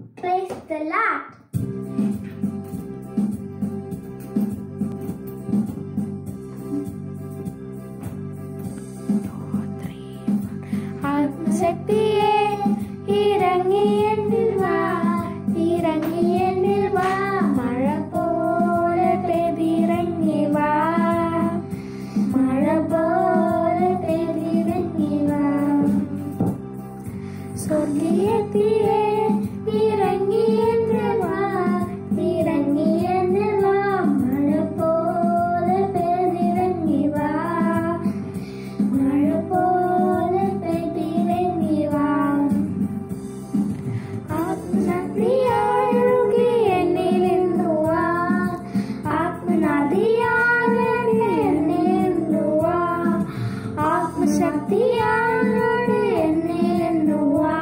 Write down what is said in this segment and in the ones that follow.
Praise the Lord. ആത്മശക്തിയെ ഇറങ്ങി എന്നിൽ വാ, ഇറങ്ങി എന്നിൽ വാ, മഴ പോലെ പെയ്തിറങ്ങി വാ, മഴ പോലെ പെയ്തിറങ്ങി വാ. സ്വർഗീയത്തിയെ ഇറങ്ങി എന്നിൽ വാ, ഇറങ്ങി എന്നിൽ വാ, മഴ പോലെ പെയ്തിറങ്ങി വാ, മഴ പോലെ പെയ്തിറങ്ങി വാ. ആത്മനദിയായൊഴുകി എന്നിലിന്നു വാ, ആത്മനദിയായൊഴുകി എന്നിലിന്നു വാ, ആത്മശക്തിയായൊഴുകി എന്നിലിന്നു വാ,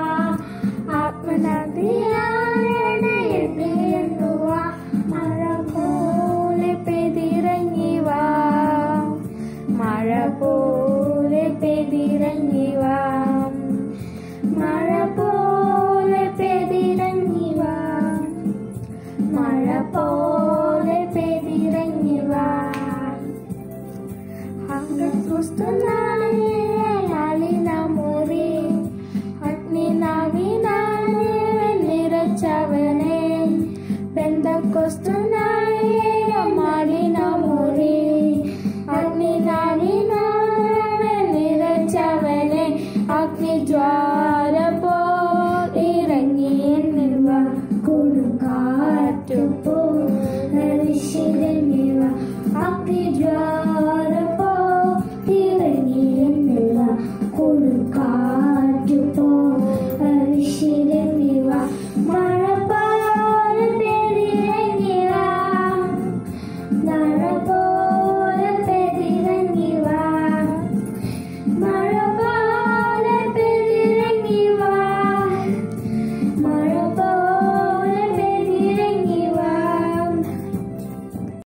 ആത്മനദിയായൊഴുകി എന്നിലിന്നു വാ, മഴ പോലെ പെയ്തിറങ്ങി വാ, മഴ പോലെ പെയ്തിറങ്ങി വാ, മഴ പോലെ പെയ്തിറങ്ങി വാ, മഴ പോലെ പെയ്തിറങ്ങി വാ. ക്രിസ്തുനാളിൽ മുറി അഗ്നിനാവിനാലെ നിറച്ചവനെ പെന്തക്കോസ്തു